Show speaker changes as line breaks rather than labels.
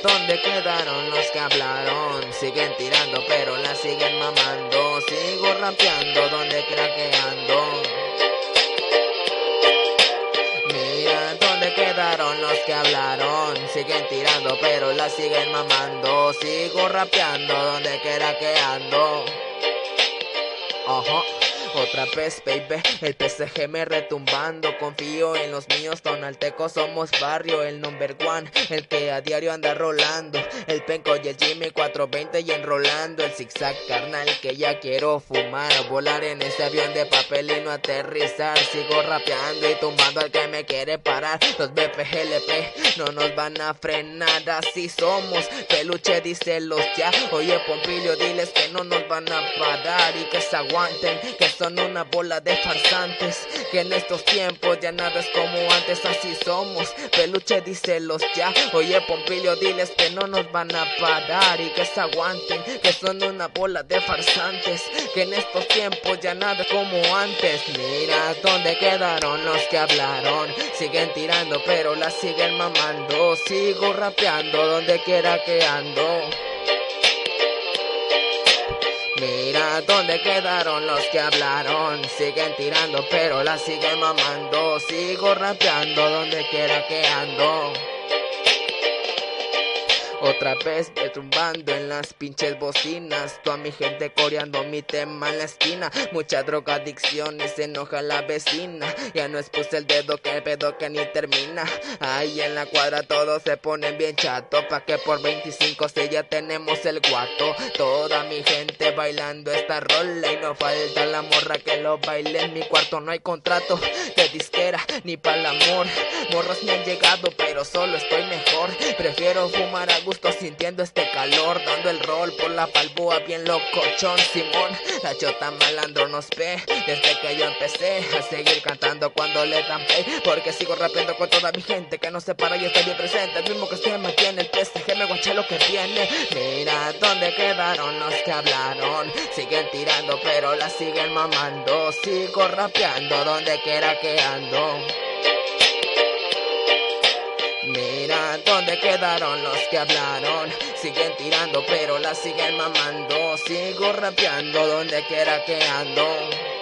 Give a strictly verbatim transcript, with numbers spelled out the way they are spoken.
¿dónde quedaron los que hablaron? Siguen tirando pero la siguen mamando. Sigo rapeando donde quiera que ando. Mira, ¿dónde quedaron los que hablaron? Siguen tirando pero la siguen mamando. Sigo rapeando donde quiera que ando. Ajá. Otra vez, baby, el P S G me retumbando. Confío en los míos, tonaltecos somos barrio. El number one, el que a diario anda rolando. El Penco y el Jimmy cuatrocientos veinte y enrolando. El zigzag carnal que ya quiero fumar. Volar en ese avión de papel y no aterrizar. Sigo rapeando y tumbando al que me quiere parar. Los B P G L P no nos van a frenar, así somos. Peluche, díselos ya. Oye, Pompilio, diles que no nos van a parar y que se aguanten, que son Son una bola de farsantes, que en estos tiempos ya nada es como antes, así somos. Peluche, díselos ya. Oye, Pompilio, diles que no nos van a parar y que se aguanten, que son una bola de farsantes, que en estos tiempos ya nada es como antes. Mira, ¿dónde quedaron los que hablaron? Siguen tirando pero la siguen mamando. Sigo rapeando donde quiera que ando. Mira, ¿dónde quedaron los que hablaron? Siguen tirando pero la siguen mamando. Sigo rapeando donde quiera que ando. Otra vez retumbando en las pinches bocinas. Toda mi gente coreando mi tema en la esquina. Mucha drogadicción y se enoja la vecina. Ya no expuse el dedo que el pedo que ni termina. Ahí en la cuadra todos se ponen bien chato. Pa' que por veinticinco si ya tenemos el guato. Toda mi gente bailando esta rola. Y no falta la morra que lo baile. En mi cuarto no hay contrato de disquera ni para el amor. Morras me han llegado pero solo estoy mejor. Prefiero fumar a gusto sintiendo este calor, dando el rol por la Balboa bien locochón. Simón, la chota malandro nos ve desde que yo empecé a seguir cantando cuando le dan play, porque sigo rapeando con toda mi gente que no se para y está bien presente. El mismo que se mantiene el P S G, me guacha lo que viene. Mira, ¿dónde quedaron los que hablaron? Siguen tirando pero la siguen mamando. Sigo rapeando donde quiera que ando. Mira, ¿dónde quedaron los que hablaron? Siguen tirando pero la siguen mamando. Sigo rapeando donde quiera que ando.